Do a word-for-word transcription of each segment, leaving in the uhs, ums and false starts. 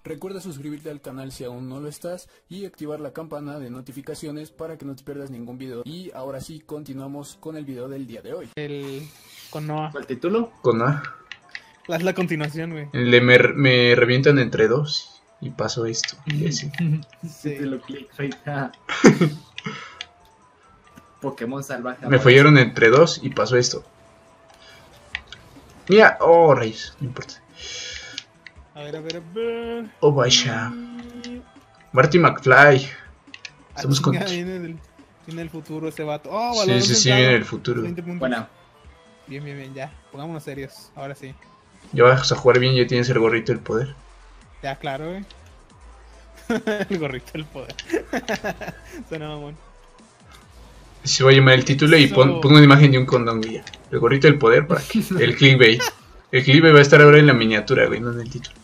Recuerda suscribirte al canal si aún no lo estás y activar la campana de notificaciones para que no te pierdas ningún video. Y ahora sí, continuamos con el video del día de hoy. El... con Noah. ¿El título? Con A. La, es la continuación, güey. Le me, me revientan entre dos y pasó esto. Y así. Sí. Título clickbait. Pokémon salvaje. Me fallaron entre dos y pasó esto. Mira, oh, rayos, no importa. A ver, a ver, a ver. Oh, vaya. Marty McFly. Ah, Estamos con... chinga, viene, del, viene del futuro ese vato. Oh, Sí, valor sí, sí, centrado. viene el futuro. veinte puntos. Bueno, Bien, bien, bien, ya. Pongámonos serios. Ahora sí. Ya vas a jugar bien, ya tienes el gorrito del poder. Ya, claro, güey. El gorrito del poder. Suena mamón. Se va a llamar el título y pon, pongo una imagen de un condón, güey. El gorrito del poder para que... El clickbait. El clickbait va a estar ahora en la miniatura, güey, no en el título.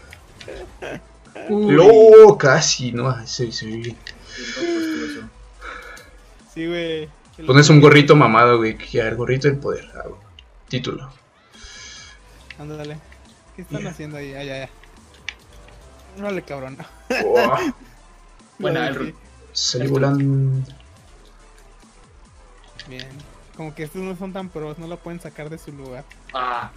¡Lo! Casi, no, se se ve bien. Sí, güey. El- Pones un gorrito mamado, güey, que ya, el gorrito del poder. Ah, güey. Título. Ándale. ¿Qué están Yeah. haciendo ahí? Ah, ya, ya. Órale, cabrón. Oh, bueno, Lo el dejé. salí volando. Bien. Como que estos no son tan pros, no lo pueden sacar de su lugar. Ah,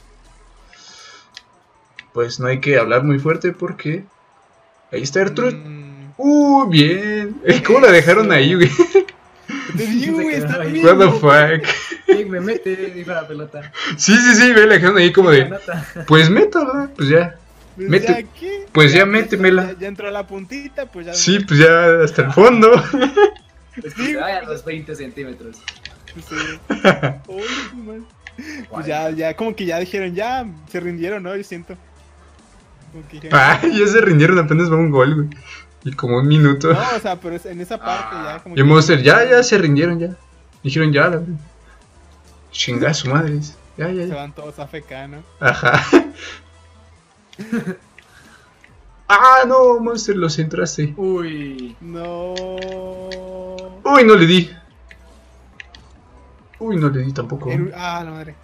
Pues no hay que hablar muy fuerte porque... Ahí está Ertrud. Mm, Uh, bien. Eh, ¿Cómo la dejaron ahí, güey? Te digo, güey, Se está quedó ahí. bien. What the fuck. ¿quién me mete? Dijo la pelota. Sí, sí, sí, ve, la dejaron ahí como La de... nota. Pues métala, pues ya. Pues Mete- ya, ¿qué? pues ya métemela. Ya, ya entró a la puntita, pues ya. Sí, pues ya hasta el fondo. Es que se vaya a los veinte centímetros. Sí. Uy, man. Pues ya, ya, como que ya dijeron, ya se rindieron, ¿no? Yo siento. Como que dijeron, Ah, ya se rindieron, apenas va un gol, güey. Y como un minuto. no, o sea, pero es- en esa parte Ah. ya como Y que. Monster, ya, ya se rindieron, ya. Dijeron ya, la verdad. Chingada su madre. Ya, ya, Se ya. van todos a F K, ¿no? Ajá. Ah, no, Monster, lo centraste. Uy. No. Uy, no le di. Uy, no le di tampoco. El- ah, la madre.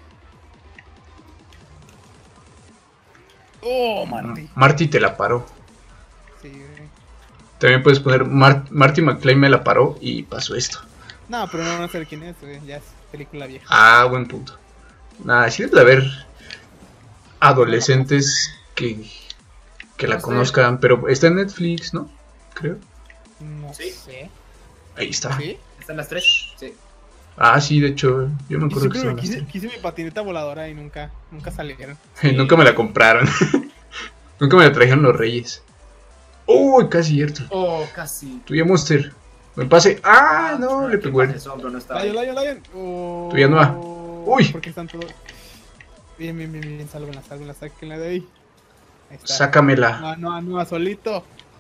Oh, Marty. Marty te la paró. Sí, güey. También puedes poner Mar Marty McFly me la paró y pasó esto. No, pero no van a saber quién es, güey. Ya es película vieja. Ah, buen punto. Nada, sí debe de haber adolescentes que, que la No sé. conozcan, pero está en Netflix, ¿no? Creo. No Sí. sé. Ahí está. ¿Sí? ¿Están las tres? Sí. Ah, sí, de hecho, yo me Yo acuerdo que siempre me estaban quise, las quise mi patineta voladora y nunca, nunca salieron. tres. Nunca me la compraron. Nunca me la trajeron los reyes. Uy, casi cierto. Oh, casi. Tuya Monster. Me pase. Ah, no, le ¿Qué pegó pasa? él. Ese hombro no estaba Lion, ahí. Lion, Lion. Oh, Tú ya no va. Uy. ¿Por qué están todos? Bien, bien, bien, bien. Sálvenla, sálvenla, sáquenla de ahí. Ahí está. Sácamela. No, no, no, solito.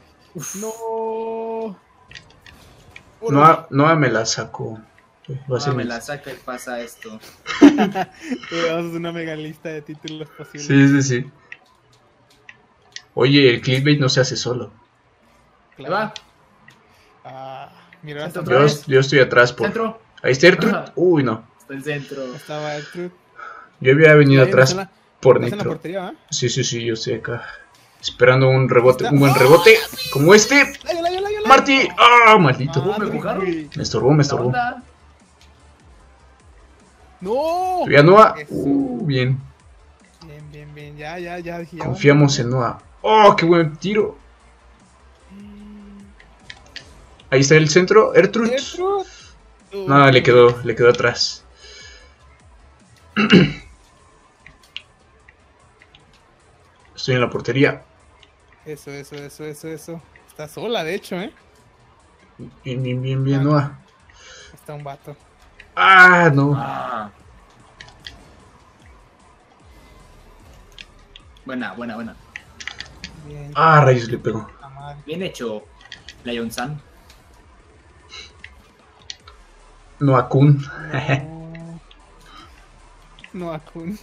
No. No, no me la sacó. Va a ser Ah, me mi- la saca y pasa esto. Eh, Vamos a hacer una mega lista de títulos posibles. Sí, sí, sí. Oye, el clickbait no se hace solo. ¿Le va? Ah, mira, Centro hasta otra Yo, vez. yo estoy atrás por... Centro. Ahí está Ertrud. Ajá. Uy, no. Está el centro. estaba el truth. Yo había venido Lion, atrás está en la- por está en la Nitro. portería, ¿va? Sí, sí, sí, yo estoy acá. Esperando un rebote, Está- un buen ¡Ah! rebote. Como este. Lion, Lion, Lion, Lion. Marty. Ah, maldito. ¿Cómo me Madre, empujaron? güey. Me estorbó, me ¿La estorbó. onda? No. Todavía Noah. Eso. Uh, bien. Bien, bien, bien. Ya, ya, ya. dije, ya Confiamos en Noah. Oh, qué buen tiro. Ahí está el centro. Ertrud. Ertrud. No, le quedó, le quedó atrás. Estoy en la portería. Eso, eso, eso, eso, eso. Está sola, de hecho, ¿eh? Bien, bien, bien, bien, Noah. Está un vato. Ah, no. Ah. Buena, buena, buena. Bien. Ah, rayos, le pegó. puta madre. Bien hecho, Lion San. Noah Kun. No. No, Akun.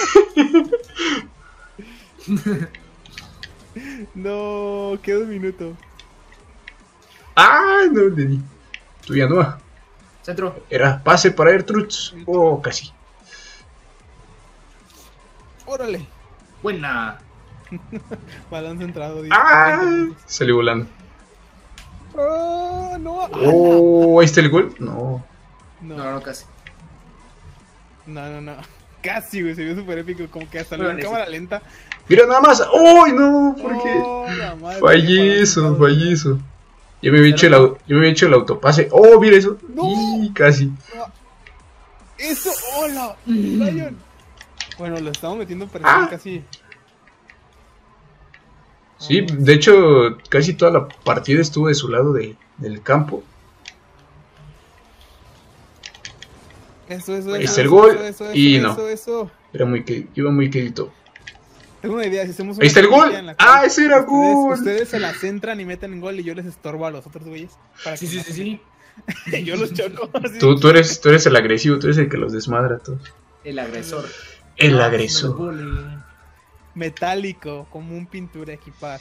No, queda un minuto. Ah, no le di. Tuya Noah. Centro. Era pase para Ertrud. Oh, casi. Órale. Buena. Balón centrado. diez, ¡Ah! veinte puntos. Salió volando. Oh, no. Oh, ahí está el gol. No. No, No, no, no, casi. no, no. Casi, güey, se vio súper épico. Como que hasta Bueno, la ese- cámara lenta. Mira nada más. ¡Ay, no! ¿Por qué? Oh, la madre, Fallé qué eso, balón fallé eso. Yo me había hecho el, au- yo me había hecho el autopase. ¡Oh, mira eso! No. Y casi. centrado. Eso, hola, Lion. Bueno, lo estamos metiendo presión Ah. casi. Sí, de hecho, casi toda la partida estuvo de su lado de, del campo. Eso, eso, Ahí eso. está el eso, gol, eso, eso, y eso, no. Eso, eso. Era muy que iba muy quedito. Tengo una idea, si hacemos una Ahí está el gol. estrategia en la cual ¡Ah, ese era ustedes, gol! Ustedes se la centran y meten en gol y yo les estorbo a los otros güeyes. Para Sí, que sí, no- sí, sí. Y yo los choco. así. Tú, tú, eres, tú eres el agresivo, tú eres el que los desmadra a todos. El agresor. El No, agresor. bullying. Metálico, como un pintura equipar.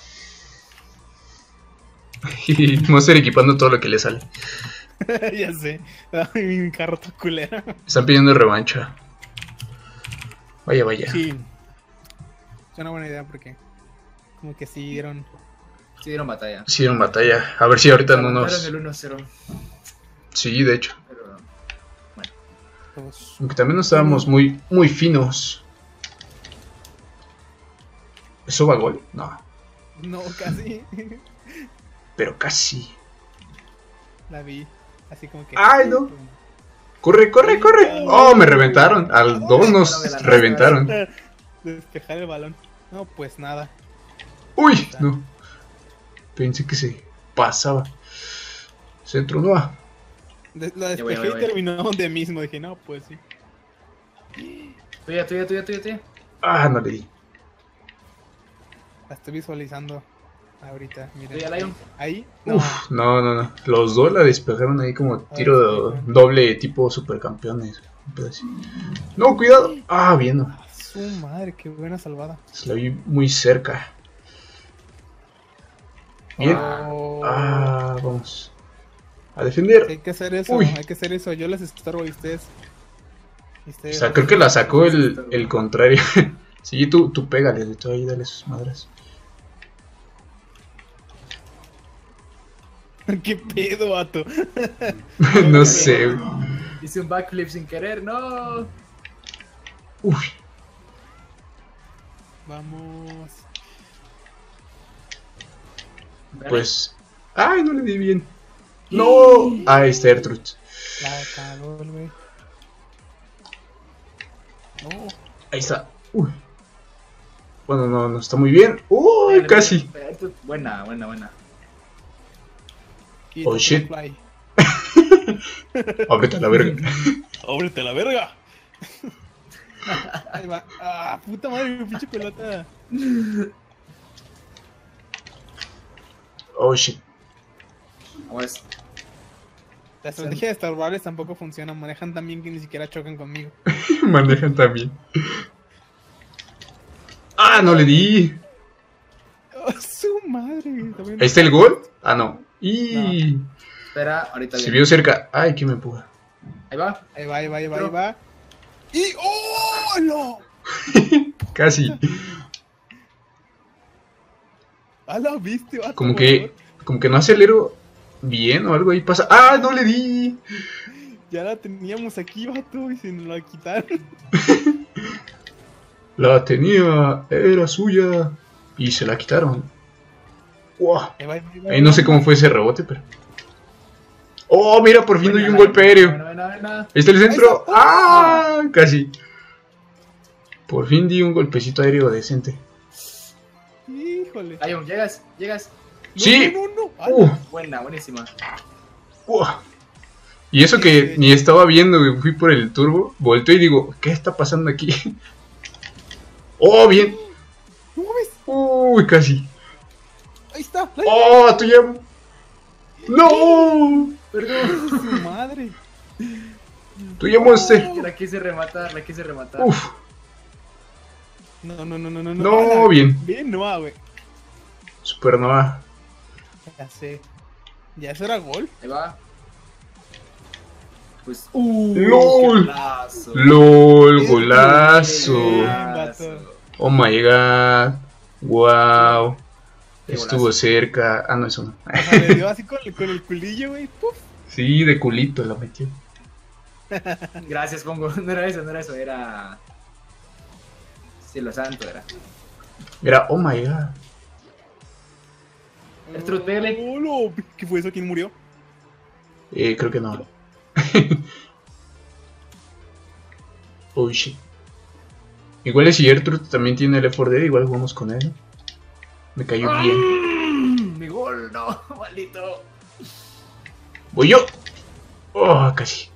Y Monster equipando todo lo que le sale. Ya sé. Ay, mi carro está culera. Están pidiendo revancha. Vaya, vaya. Sí. Es una buena idea porque como que sí dieron. Sí dieron batalla. Sí, dieron batalla. A ver si ahorita no Aguantaron nos. el uno cero. Sí, de hecho. Pero Todos. Aunque también no estábamos muy, muy finos. ¿Eso va a gol? No. No, casi. Pero casi. La vi. Así como que. ¡Ay, no! ¡Corre, corre, corre! ¡Oh, me reventaron! Al dos nos reventaron. Despejar el balón. No, pues nada. ¡Uy! No. Pensé que se pasaba. Centro no va. De- lo Ya voy, despejé ya voy, ya y voy. terminó donde mismo. Dije, no, pues sí. Tuya, tuya, tuya, tuya, tuya. Ah, no le di. La estoy visualizando ahorita. Miren. Tuya, Lion. Ahí. No. Uf, no, no, no. Los dos la despejaron ahí como tiro Ay, sí, doble tipo supercampeones. Un pedacito. No, cuidado. Ah, bien. No. A su madre, qué buena salvada. Se la vi muy cerca. Bien. Oh. Ah, vamos. A defender. Hay que hacer eso, Uy. hay que hacer eso. Yo les estorbo y ustedes. y O ustedes- sea, creo que la sacó el, el contrario. Sí, tú, tú pégale, tú ahí dale sus madres. ¿Qué pedo, vato? No sé. güey. Hice un backflip sin querer, no. Uy. Vamos. Pues. Ay, no le di bien. No. Ahí está Ertrud. La cagó el güey. No. Ahí está. Uy. Bueno, no, no está muy bien. Uy, casi. Buena, buena, buena. Y Oh, tocó shit. fly. Ábrete a la verga. ¡Ábrete la verga! Ahí va. ¡Ah, puta madre, mi pinche pelota! Oh shit. Vamos. La estrategia de estorbarles tampoco funciona. Manejan tan bien que ni siquiera chocan conmigo. Manejan también. Ah, no le di. ¡Oh, su madre! También- Ahí está el gol. Ah, no. Y. Espera, ahorita Se viene. vio cerca. Ay, que me empuja. Ahí va. Ahí va, ahí va, ahí va, ahí Pero- va. ¡Y! ¡Oh, no! Casi. ¡Ah, la viste, vato! Como que. Como que no acelero bien o algo ahí pasa. ¡Ah, no le di! Ya la teníamos aquí, vato, y se nos la quitaron. La tenía. Era suya. Y se la quitaron. Wow. Ahí va, ahí va, ahí va, Ahí no sé cómo fue ese rebote, pero. ¡Oh, mira! Por fin doy Buena, un Lion. golpe aéreo. Buena, buena, buena. Ahí está el centro. Ahí está. ¡Ah! Casi. Por fin di un golpecito aéreo decente. Híjole. Lion, llegas, llegas. No, Sí. No, no, no. Ah, Uh, Buena, buenísima. uh. Y eso que ni estaba viendo, que fui por el turbo. Volteo y digo, ¿qué está pasando aquí? ¡Oh, bien! no mames. ¡Uy, casi! Ahí está. La ¡Oh, tú ya! ¡No! Perdón. su madre. ¡Tú ya, Monster! La quise rematar, la quise rematar. ¡Uf! No, no, no, no, no. No, Ala, bien. Bien, no, ah, güey. Supernova. Ya sé. ¿Ya eso era gol? Ahí va. Pues. ¡Uh! ¡Lol! ¡Qué golazo! ¡Lol! ¡Golazo! Bien, Golazo. vato. ¡Oh, my God! Wow. Qué Estuvo golazo. cerca. Ah, no, eso no. O sea, le dio así con, con el culillo, güey. Puf. Sí, de culito la metió. Gracias, Pongo. No era eso, no era eso, era. Cielo santo era. Era, oh my god. Ertrud, pégale. Oh, no. ¿Qué fue eso? ¿Quién murió? Eh, creo que no. Oh shit. Igual si Gertrude también tiene el Left four Dead, igual jugamos con él. Me cayó bien. Mm, Mi gol, no, maldito. Voy yo. Oh, casi.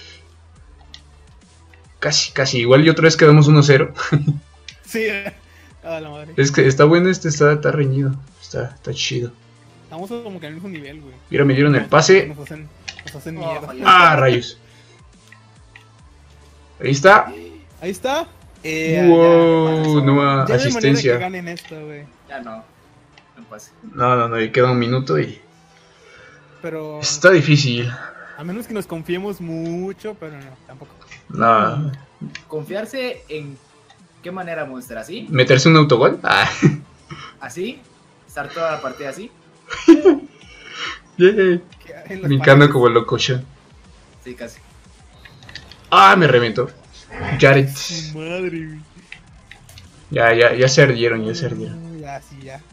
Casi, casi. Igual y otra vez quedamos uno cero. Sí. A la madre. Es que está bueno este, está, está reñido. Está, está chido. Estamos como que al mismo nivel, güey. Mira, me dieron el pase. Nos hacen, nos hacen Oh, mierda. falló. Ah, rayos. Ahí está. Ahí está. Eh, Wow, ya, nueva ya no hay manera asistencia. que ganen esto, güey. Ya no. No pase. No, no, no, y queda un minuto y Pero está difícil. a menos que nos confiemos mucho, pero no, tampoco. No, Confiarse en qué manera, Monster, así, meterse un autogol. Ah, así, estar toda la partida así. yay. Que en las Brincando paredes. como locochón. Sí, casi. Ah, me reventó. Jared. Su madre, güey. Ya, ya, ya se ardieron, ya se ardieron. Ya, sí, ya.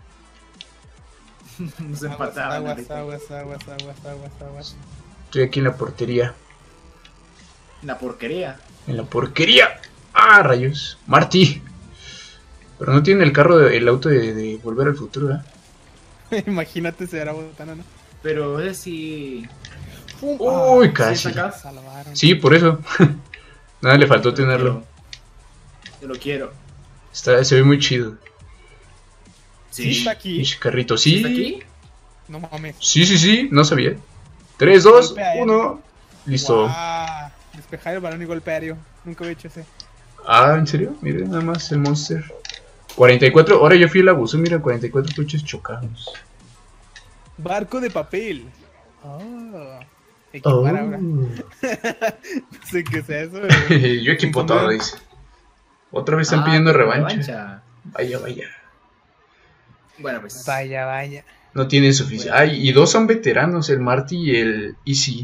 Nos Aguas, empataban. aguas, ahorita. aguas, aguas, aguas, aguas, aguas. Estoy aquí en la portería. La porquería. En la porquería. Ah, rayos. Marty. Pero no tiene el carro, de- el auto de, de Volver al Futuro, ¿eh? Imagínate se era botana, ¿no? Pero ese sí. Uy, ¿Sí casi. está acá? Salvaron. Sí, por eso. Nada le faltó tenerlo. Yo lo quiero. Está, se ve muy chido. Sí, está aquí. Pinche carrito, ¿Sí sí. está aquí? No mames. Sí, sí, sí, no sabía. tres, dos, Golpea, eh. uno. Listo. Guau. Despejar el balón y golpe aéreo. Nunca había hecho ese. Ah, ¿en serio? Mire, nada más el Monster. cuarenta y cuatro, ahora yo fui el abuso, mira, cuarenta y cuatro coches chocados. Barco de papel. Oh. Oh. Equipar ahora. No sé qué sea eso. pero- Yo equipo todo, dice. Otra vez están Ah, pidiendo pero revancha. Vaya, vaya. Bueno, pues. Vaya, vaya. No tienen suficiente. Ay, y dos son veteranos, el Marty y el Easy.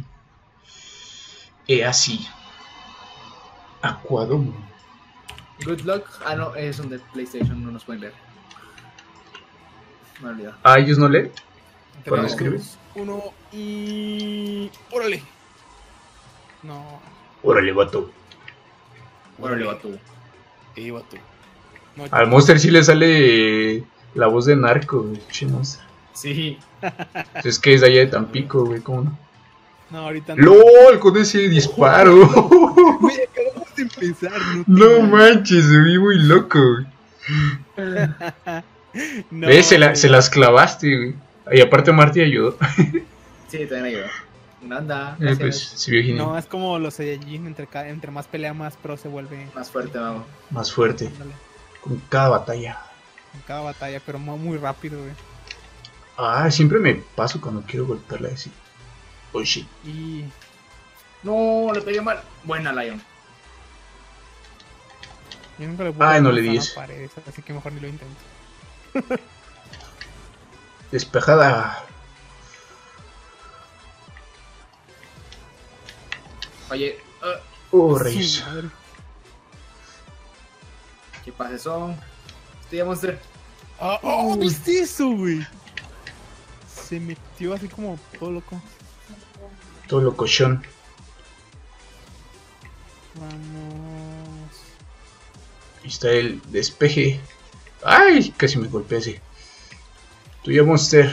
E así. Aquadom. Good luck. Ah, no, es un de PlayStation, no nos pueden leer. Me he olvidado. Ah, ellos no leen. ¿Cuándo Tres, escribes? Uno y. ¡Órale! No. Órale, vato. Órale, vato. Qué vato. No, Al Monster sí le sale eh, la voz de narco, güey. Che, Monster. Sí. Es que es de allá de Tampico, güey, ¿cómo no? no, ahorita no. ¡LOL! Con ese disparo. Güey, acabamos de empezar, ¿no? No manches, me vi muy loco, güey. No, ¿Ves? Se, la- güey. se las clavaste, güey. Y aparte Marty ayudó. Sí, también ayudó. Anda. Eh, Gracias. pues se vio genial. No, es como los Saiyajin, entre, ca- entre más pelea, más pro se vuelve. Más fuerte, vamos. Más fuerte. Ándale, Con cada batalla. en cada batalla, pero mu- muy rápido, güey. Ah, siempre me paso cuando quiero golpearla así. Oh shit. Y. No, le pegué mal. Buena, Lion. Yo nunca le puedo Ay, no dar le a di la eso. pared, así que mejor ni lo intento. Despejada. Oye, ah, Oh, Su rayos. madre. ¿qué pases son? Estoy a Monster. Ah, oh, ¿viste eso, güey? Se metió así como todo loco. Todo locochón. Vamos. Ahí está el despeje. Ay, casi me golpeé ese. Tuya, Monster.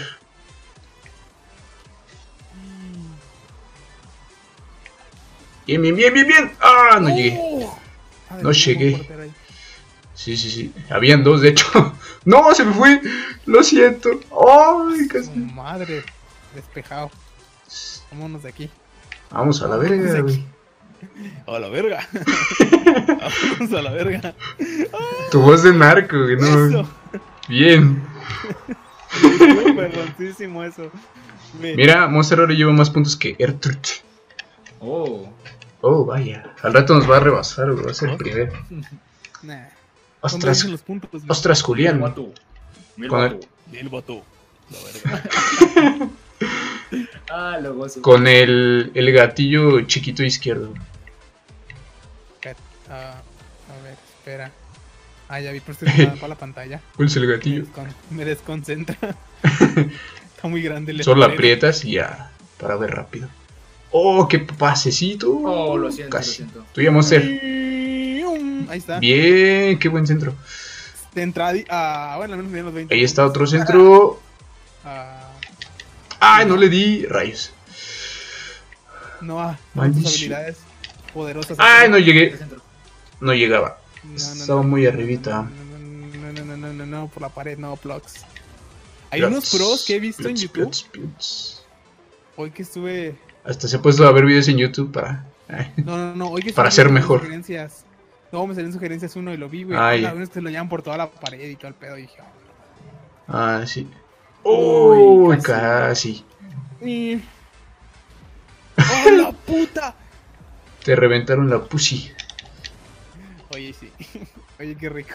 Bien, bien, bien, bien, bien. Ah, no llegué. Oh. Ay, No llegué. portero ahí. Sí, sí, sí. Habían dos, de hecho. No, se me fue. Lo siento. Ay, Su casi. madre. Despejado. Vámonos de aquí. Vamos a la verga, güey. A la verga. Vamos a la verga. Tu voz de narco, güey. No. Eso. Bien. Estuvo perroncísimo eso. Ve. Mira, Monster ahora lleva más puntos que Ertrud. Oh. Oh, vaya. Al rato nos va a rebasar, güey. Va a ser el primero. Nah. ¿Dónde Ostras, dicen los puntos? güey? ostras, Julián. Guatu. El Con vato. El vato. La verga. Ah, lo gozo. Con el, el gatillo chiquito izquierdo. Cat- ah, a ver, espera. Ah, ya vi por si se para la pantalla. ¿Cuál es el Me, gatillo? descon- me desconcentra. Está muy grande el Solo la letrero. aprietas y ya. Para ver rápido. ¡Oh, qué pasecito! Oh, lo siento, Casi. lo siento. Tuya, Monster. Ahí está. Bien, qué buen centro. De entrada. y- Ah, bueno, al menos menos veinte. Ahí está otro centro. Ah, ¡Ay, no le di! Rayos. no, ah, Maldición. tus habilidades poderosas. ¡Ay, no llegué! El centro. No llegaba. No, no, Estaba no, muy no, arribita. No, no, no, no, no, no, no, por la pared, no, plugs. Hay Plots, unos pros que he visto en plots, YouTube. plots, plots. Hoy que estuve. Hasta se ha puesto a ver videos en YouTube para... No, no, no, hoy que Para estuve ser viendo mejor. Sugerencias. No, me salieron sugerencias uno y lo vi, güey. Ah, La ya. verdad es que se lo llevan por toda la pared y todo el pedo. Y dije, Ah, sí. Uy, Uy, casi. casi. Ni- ¡Oh, la puta! Te reventaron la pussy. Oye, sí. Oye, qué rico.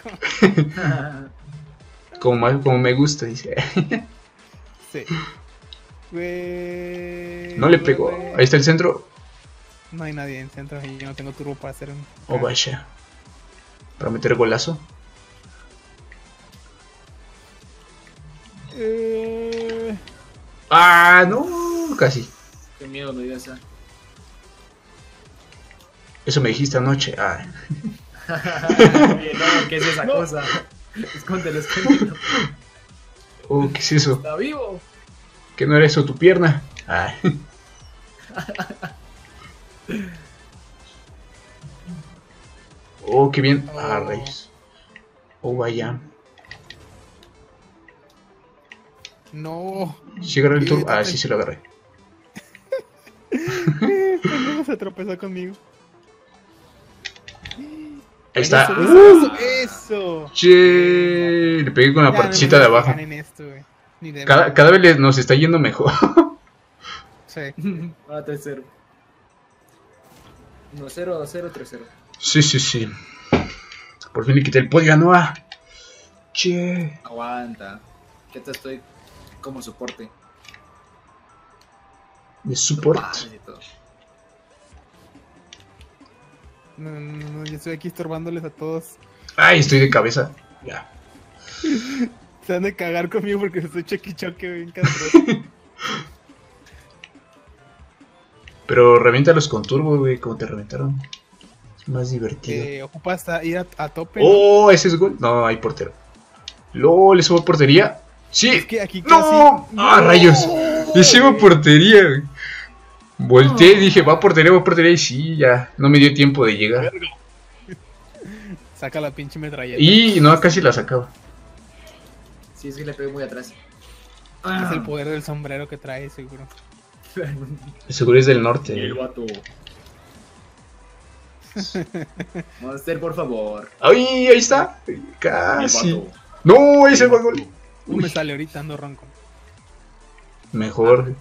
Como, ma- como me gusta, dice. Sí. Güey. No le pegó. güey. Ahí está el centro. No hay nadie en centro y yo no tengo turbo para hacer un. Oh, vaya. Para meter golazo. Eh, Ah, no. Casi. Qué miedo me dio esa. Eso me dijiste anoche. Ah. Oye, no, ¿qué es esa cosa? Escóndelo, escóndelo. Oh, ¿qué es eso? Está vivo. ¿Que no era eso tu pierna? Ah. Oh, qué bien. Ah, rayos. Oh, vaya. No. ¿Sí agarré el turbo? Ah, sí, se lo agarré. Pendejo se tropezó conmigo. Ahí está. Eso, ¡Uh! eso, eso. Che, le pegué con la Ya, partecita no de me abajo. ganen esto, güey. Ni de Cada, verdad. cada vez le- nos está yendo mejor. Sí. Ah, tres cero. uno cero, cero, tres cero. Sí, sí, sí. Por fin le quité el podio a Noah. Che. Aguanta. Que te estoy como soporte. De support. Padres y todo. No, no, no, no, yo estoy aquí estorbándoles a todos. Ay, estoy de cabeza. Ya. Se han de cagar conmigo porque estoy choque y choque, bien cabrón. Pero reviéntalos con turbo, güey, como te reventaron. Es más divertido. eh, ocupa hasta ir a, a tope. ¿no? Oh, ese es gol. No, hay portero. LOL, ¿ese fue portería? Sí. Es que aquí ¡No! casi. ¡Ah, rayos! Ese fue portería, güey. Volteé y dije, va a portería, va a portería. Y sí, ya. No me dio tiempo de llegar. Saca la pinche metralleta. Y no, casi la sacaba. Sí, es que le pegué muy atrás. Es el poder del sombrero que trae, seguro. Seguro es del norte. El güey. vato. Monster, por favor. ¡Ay, ahí está! El Casi. vato. No, ese fue gol. No me sale ahorita, ando ronco. Mejor.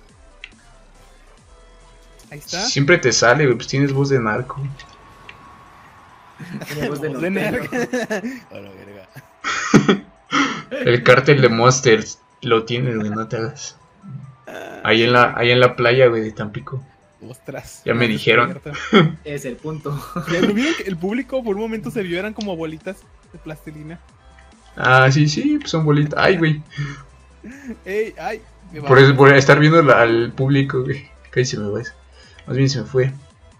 Ahí está. Siempre te sale, güey. Pues tienes voz de narco. Tiene voz de Voz de norteño. nerd. A la verga. El cártel de Monsters lo tienes, güey, no te hagas. Ahí en la, ahí en la playa, güey, de Tampico. Ostras. Ya me has dijeron. descubierto. Es el punto. ¿Ya lo vieron que el público por un momento se vio? Eran como bolitas de plastilina. Ah, sí, sí, pues son bolitas. Ay, güey. ¡Ey! ¡Ay! Me va. Por, eso- por estar viendo la- al público, güey. Casi se me va eso. Más bien se me fue.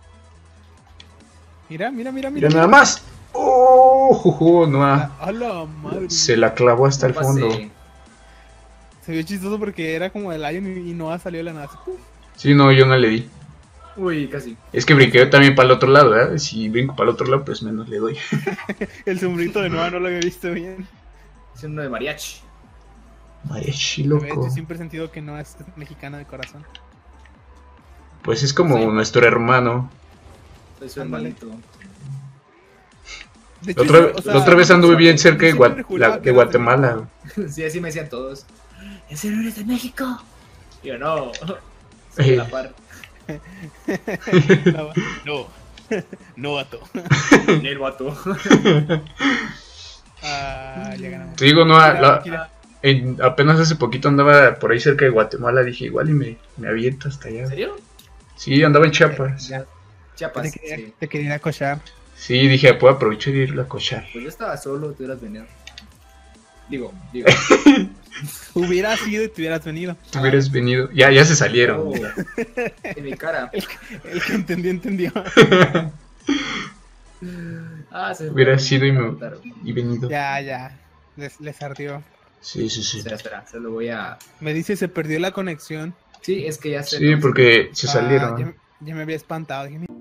Mira, mira, mira, Mira mira. nada más. ¡Oh! Juju, no, A, ah, a la madre. se la clavó hasta el Pasé. fondo. Se vio chistoso porque era como el Lion y y Noah salió de la nada. así, ¡pum! Sí, no, yo no le di. Uy, casi. Es que brinqué también para el otro lado, ¿verdad? Si brinco para el otro lado, pues menos le doy. El sombrito de Noah no lo había visto bien. Es uno de mariachi. Mariachi, ¿Ves? loco. Yo siempre he sentido que Noah es mexicana de corazón. Pues es como Sí. nuestro hermano. Soy su Ándale. hermanito. De La otra, o sea, la otra vez anduve bien cerca de, siempre Gua- juraba la- que de eras Guatemala. güey. Sí, así me decían todos. ¿En serio eres de México? Y yo, no. Eh. Soy de la par. No, no, no vato. El vato. Ah, ya ganamos. Te digo, no, Mira, la, mira. en- apenas hace poquito andaba por ahí cerca de Guatemala, dije igual y me, me aviento hasta allá. ¿En serio? Sí, andaba en Chiapas. Ya, Chiapas, te, quería, sí. te quería ir a cochar. Sí, dije, puedo aprovechar y ir a cochar. Pues yo estaba solo, te hubieras venido. Digo, digo. Hubieras ido y te hubieras venido. Tú hubieras venido. Ya, ya se salieron. Oh, en mi cara. El que entendió, entendió. Ah, se Hubiera fue. sido y, me, Claro. y venido. Ya, ya. Les, les ardió. Sí, sí, sí. Espera, espera, se lo voy a... Me dice, se perdió la conexión. Sí, es que ya sé. Sí, porque se Ah, salieron. ya, ya me había espantado. Dije,